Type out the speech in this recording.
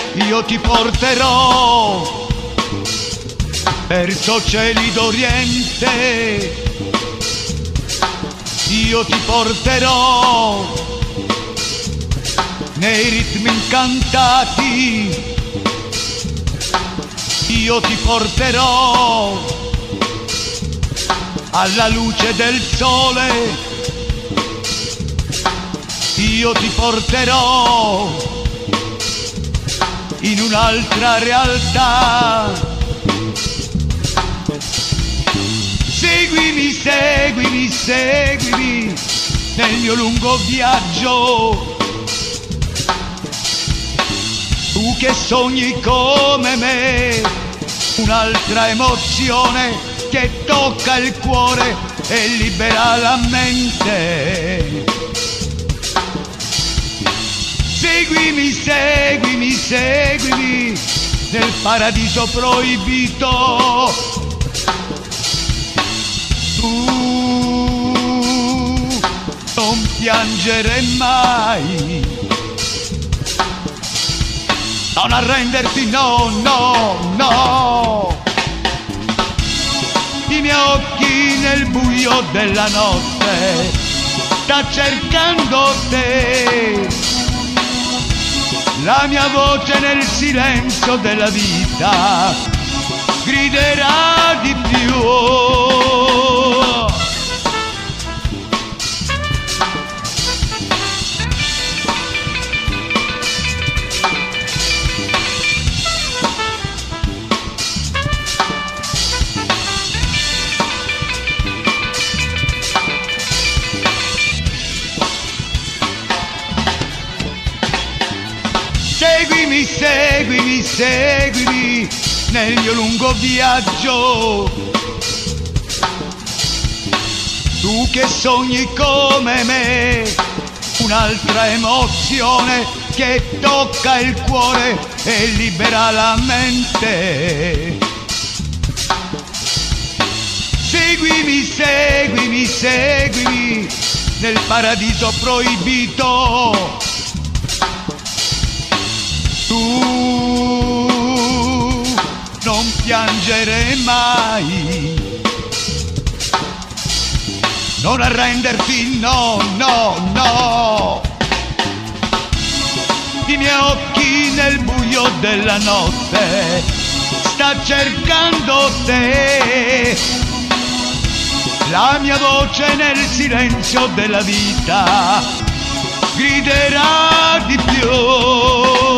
io ti porterò verso cieli d'Oriente, io ti porterò nei ritmi incantati, io ti porterò alla luce del sole, io ti porterò in un'altra realtà. Seguimi, seguimi, seguimi nel mio lungo viaggio. Tu che sogni come me un'altra emozione che tocca il cuore e libera la mente. Seguimi, seguimi, seguimi nel paradiso proibito. Tu non piangere mai, non arrenderti, no, no, no. I miei occhi nel buio della notte sta cercando te, la mia voce nel silenzio della vita griderà di più. Seguimi, seguimi, seguimi nel mio lungo viaggio. Tu che sogni come me un'altra emozione che tocca il cuore e libera la mente. Seguimi, seguimi, seguimi nel paradiso proibito. Tu non piangere mai, non arrenderti, no, no, no. I miei occhi nel buio della notte sta cercando te, la mia voce nel silenzio della vita griderà di più.